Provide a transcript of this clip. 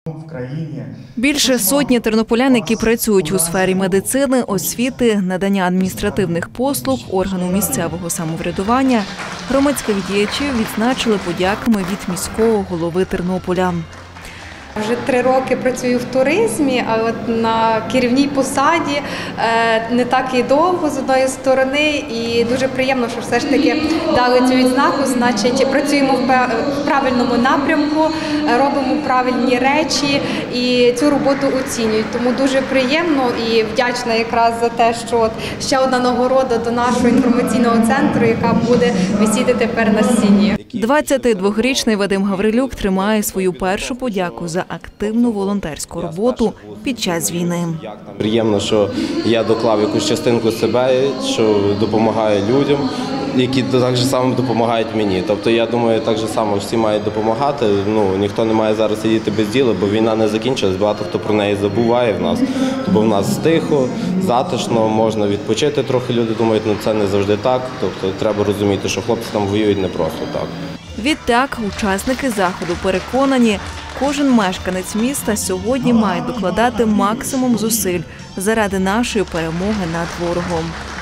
Більше сотні тернополян, які працюють у сфері медицини, освіти, надання адміністративних послуг, органу місцевого самоврядування, громадських діячів відзначили подяками від міського голови Тернополя. Вже 3 роки працюю в туризмі, а от на керівній посаді не так і довго з одної сторони. І дуже приємно, що все ж таки дали цю відзнаку. Значить, працюємо в правильному напрямку, робимо правильні речі і цю роботу оцінюють. Тому дуже приємно і вдячна якраз за те, що от ще одна нагорода до нашого інформаційного центру, яка буде висіти тепер на стіні. 22-річний Вадим Гаврилюк тримає свою першу подяку за активну волонтерську роботу під час війни. Приємно, що я доклав якусь частинку себе, що допомагаю людям, які так само допомагають мені. Тобто, я думаю, так само всі мають допомагати. Ніхто не має зараз сидіти без діла, бо війна не закінчилась, багато хто про неї забуває в нас. Бо в нас тихо, затишно, можна відпочити трохи, люди думають, це не завжди так. Тобто, треба розуміти, що хлопці там воюють не просто так. Відтак, учасники заходу переконані, кожен мешканець міста сьогодні має докладати максимум зусиль заради нашої перемоги над ворогом.